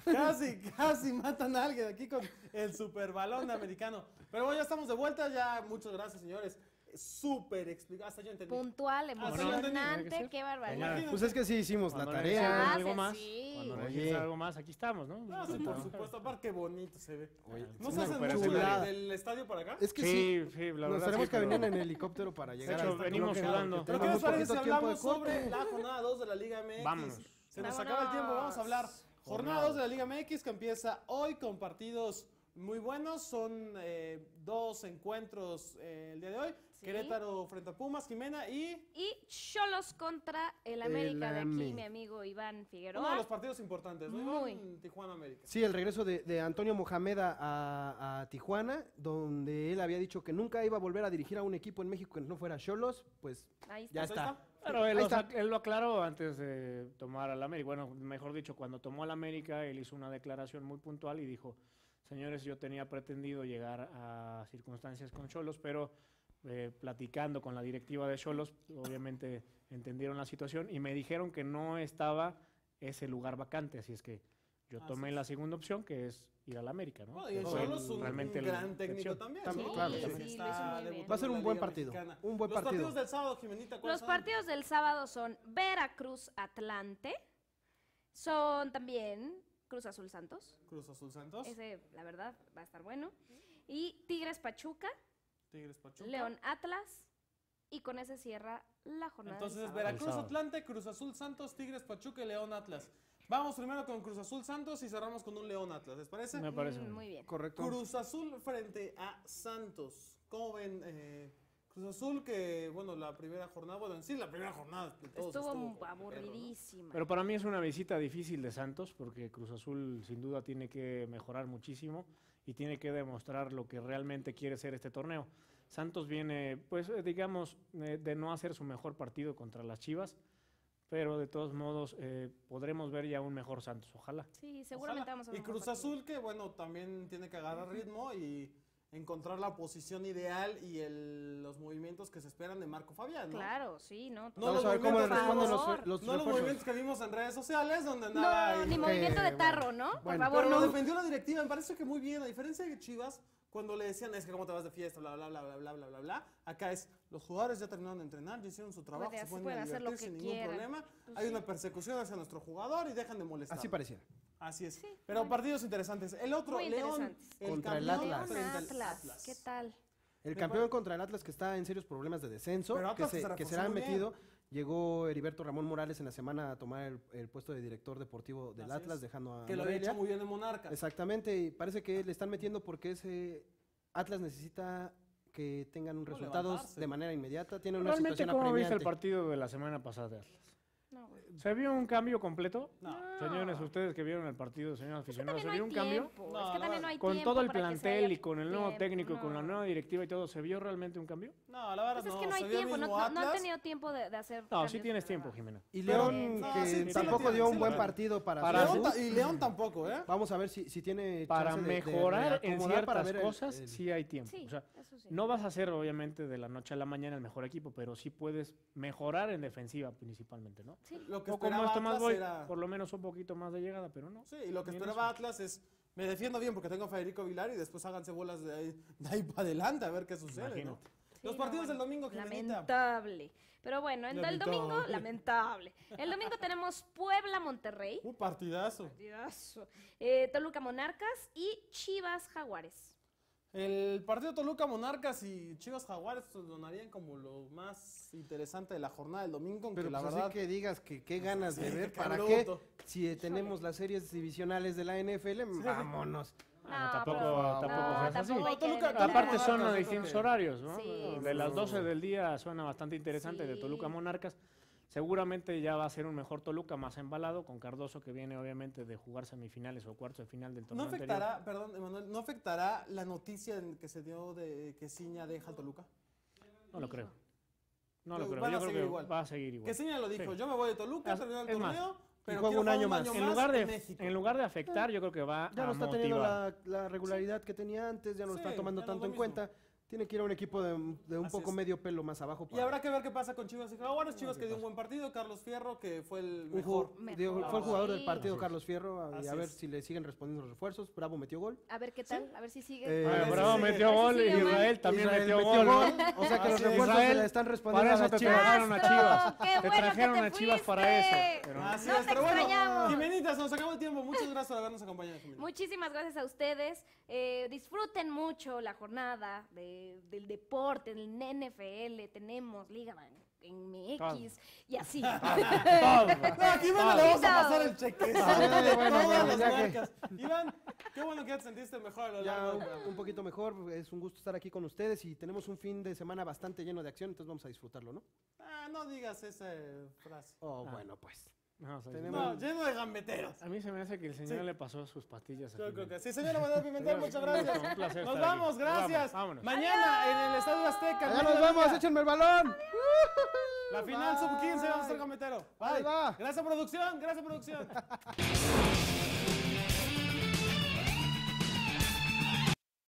Casi matan a alguien aquí con el super balón americano. Pero bueno, ya estamos de vuelta, ya muchas gracias, señores. Súper explicado, hasta yo entendí. Puntual, emocionante, qué barbaridad. Pues es que sí hicimos la Cuando tarea. necesitan Ah, algo más, sí. cuando Oye. necesitan algo más, aquí estamos, ¿no? No, sí, por supuesto, aparte qué bonito se ve. Oye, ¿No es se una hacen mucho chulada. del estadio para acá? Es que Sí, sí, sí, la nos verdad tenemos sí, que pero- venir en helicóptero para llegar hecho, a este venimos bloque, sudando. porque ¿Pero qué les tenemos parece si poquito tiempo de hablamos sobre corte. la jornada 2 de la Liga MX? Vámonos. Se nos Vámonos. acaba el tiempo, vamos a hablar. Jornada 2 de la Liga MX que empieza hoy con partidos muy buenos. Son 2 encuentros el día de hoy. Sí. Querétaro frente a Pumas, Jimena y Y Xolos contra el América de aquí, AME. mi amigo Iván uno de Figueroa. los partidos importantes, ¿no? Muy. Iván? Tijuana América. Sí, el regreso de Antonio Mohamed a Tijuana, donde él había dicho que nunca iba a volver a dirigir a un equipo en México que no fuera Xolos, pues Ahí está. ya Pues ahí está. está. Pero él Ahí lo, está. él lo aclaró antes de tomar al América. Bueno, mejor dicho, cuando tomó al América, él hizo una declaración muy puntual y dijo, señores, yo tenía pretendido llegar a circunstancias con Xolos, pero platicando con la directiva de Xolos, obviamente entendieron la situación y me dijeron que no estaba ese lugar vacante, así es que yo Así tomé es. la segunda opción, que es ir al América, ¿no? Bueno, y el Fue Xolos es un realmente gran la técnico elección. también. También, ¿no? claro, Que también. Sí, está lo hizo muy bien. debutando Va a ser en un la buen Liga partido, Mexicana. un buen Los partido. partidos del sábado, Jimenita, ¿cuáles Los son? partidos del sábado son Veracruz Atlante. Son también Cruz Azul Santos. Cruz Azul Santos, Ese, la verdad, va a estar bueno. Y Tigres Pachuca, Tigres Pachuca. León Atlas. Y con ese cierra la jornada. Entonces del es sábado. Veracruz El sábado. Atlante, Cruz Azul Santos, Tigres Pachuca y León Atlas. Vamos primero con Cruz Azul Santos y cerramos con un León Atlas, ¿les parece? Me parece muy Muy bien. Correcto. Cruz Azul frente a Santos. ¿Cómo ven? Cruz Azul que, bueno, la primera jornada, bueno, en sí la primera jornada de todos Estuvo perro, ¿no? aburridísima. Pero para mí es una visita difícil de Santos, porque Cruz Azul sin duda tiene que mejorar muchísimo y tiene que demostrar lo que realmente quiere ser este torneo. Santos viene, pues digamos, de no hacer su mejor partido contra las Chivas, pero de todos modos podremos ver ya un mejor Santos, ojalá. Sí, seguramente Ojalá. vamos a ver Y un buen Cruz partido. Azul que, bueno, también tiene que agarrar ritmo y encontrar la posición ideal y los movimientos que se esperan de Marco Fabián, ¿no? Claro, sí, ¿no? No Vamos los a ver cómo le movimientos responden que los, favor. los No los refuerzos. movimientos que vimos en redes sociales donde andaba No, ahí. ni movimiento de tarro, ¿no? Por bueno, favor, Pero lo no. defendió la directiva, me parece que muy bien, a diferencia de Chivas, cuando le decían, es que cómo te vas de fiesta, bla, bla, bla, bla, bla, bla, bla, bla. Acá es, los jugadores ya terminaron de entrenar, ya hicieron su trabajo, Puede- se pueden pueden hacer lo divertir sin que ningún quieran. problema. Pues Hay sí. una persecución hacia nuestro jugador y dejan de molestar. Así pareciera. Así es. Sí, Pero bueno. partidos interesantes. El otro, Muy León, interesantes. el Contra el campeón Atlas. frente al Atlas. Atlas. ¿Qué tal? El Me campeón pare- contra el Atlas que está en serios problemas de descenso, Pero Atlas que se se reforzó será muy bien. metido. Llegó Heriberto Ramón Morales en la semana a tomar el puesto de director deportivo del Así Atlas, es. dejando a Que lo había Morelia. hecho muy bien en Monarcas. Exactamente, y parece que le están metiendo porque ese Atlas necesita que tengan un No, resultados levantarse. de manera inmediata. Tiene una Realmente, situación ¿cómo viste el apremiante. partido de la semana pasada de Atlas? No, güey. ¿Se vio un cambio completo? No. Señores, ustedes que vieron el partido, señores Es que aficionados, también ¿se no hay vio un cambio? tiempo. No, Es que la también no hay Con tiempo todo el para que se plantel haya y con el nuevo tiempo, técnico y con la no. nueva directiva y todo, ¿se vio realmente un cambio? No, la verdad Pues no. es que no hay se vio el tiempo, no, mismo no han Atlas. tenido tiempo de hacer. No, cambios, sí tienes la tiempo, verdad. Jimena. Y Pero- León, no, que sí, sí lo tampoco tiene, dio sí un lo buen tiene. partido para Para su León debut. y León tampoco, ¿eh? Vamos a ver si tiene Para chance de mejorar en reacomodar para ciertas ver cosas, el- sí hay tiempo. Sí, O sea, eso sí. no vas a ser, obviamente, de la noche a la mañana el mejor equipo, pero sí puedes mejorar en defensiva principalmente, ¿no? Sí. Lo que O como esperaba Tomás Atlas Boy, era... por lo menos un poquito más de llegada, pero no. Sí, y lo que Bien esperaba eso. Atlas es, me defiendo bien porque tengo a Federico Vilar y después háganse bolas de ahí para adelante a ver qué sucede, ¿no? Imagínate. Los Sí, partidos no, del domingo, Jimenita. Lamentable. Pero bueno, el domingo, lamentable. El domingo tenemos Puebla-Monterrey. Un partidazo. Partidazo. Toluca Monarcas y Chivas Jaguares. El partido Toluca Monarcas y Chivas Jaguares sonarían como lo más interesante de la jornada del domingo, aunque Pero la pues verdad... así que digas que qué ganas de Sí, ver, qué ¿para bruto. qué? Si tenemos las series divisionales de la NFL, vámonos. Ah, tampoco, pero- tampoco no, seas así. tampoco hay que Toluca- demeritar. Aparte son a Monarcas, yo distintos creo que- horarios, ¿no? Sí, De las sí, 12 sí. del día suena bastante interesante de Sí. Toluca Monarcas. Seguramente ya va a ser un mejor Toluca, más embalado, con Cardoso que viene obviamente de jugar semifinales o cuartos de final del ¿No torneo anterior. afectará, perdón, Emanuel, ¿no afectará la noticia que se dio de que Ciña deja al Toluca? No lo creo. No lo Pero creo. van a Yo creo seguir que igual. va a seguir igual. Que Ciña lo dijo, Sí. yo me voy de Toluca, Es- terminó el es más, torneo, pero juega quiero un jugar año más. en México. En lugar de afectar, yo creo que va Ya a no está teniendo motivar. la regularidad que tenía antes, ya no lo Sí, está tomando ya no es tanto lo en mismo. cuenta. Tiene que ir a un equipo de un Así poco es. medio pelo más abajo. Y habrá que ver qué pasa con Chivas y Jaguares. Chivas que dio un buen partido. Carlos Fierro, que fue el mejor. Fue el jugador del Sí. partido, Así es. Carlos Fierro, y Así a ver es. si le siguen respondiendo los refuerzos. Bravo metió gol. A ver qué tal, a ver si sigue. Bravo sí, metió sí, gol sí, y sí, Israel también Israel metió gol. O sea que los Así es. refuerzos Israel, le están respondiendo para a eso las te Chivas. trajeron a ¡Astro! Chivas. ¡Qué Te bueno que trajeron te a Chivas para eso. fuiste! Pero Así No es, te pero bueno, extrañamos. Jimenitas, nos acabó el tiempo. Muchas gracias por habernos acompañado, Jimena. Muchísimas gracias a ustedes. Disfruten mucho la jornada del deporte, en el NFL. Tenemos Liga en MX y así. Todo. No, a Jimena le vamos a Todo. pasar el cheque. De bueno, todas las ya que- marcas. Iván, qué bueno que ya te sentiste mejor a lo Ya largo. un poquito mejor, es un gusto estar aquí con ustedes y tenemos un fin de semana bastante lleno de acción, entonces vamos a disfrutarlo, ¿no? No digas esa frase. Oh, Ah. bueno, pues. No, soy- Tenemos- No, lleno de gambeteros. A mí se me hace que el señor Sí. le pasó sus pastillas. a Yo creo Jimena. que sí. Señora Manuel Pimentel, muchas gracias. Un placer Nos estar aquí. vamos, gracias. Vámonos. Mañana en el Estadio Azteca. Allá nos mediodía, vamos, échenme el balón. La final sub-15 vamos a ser gametero. Ahí Bye. va. Gracias, producción. Gracias, producción.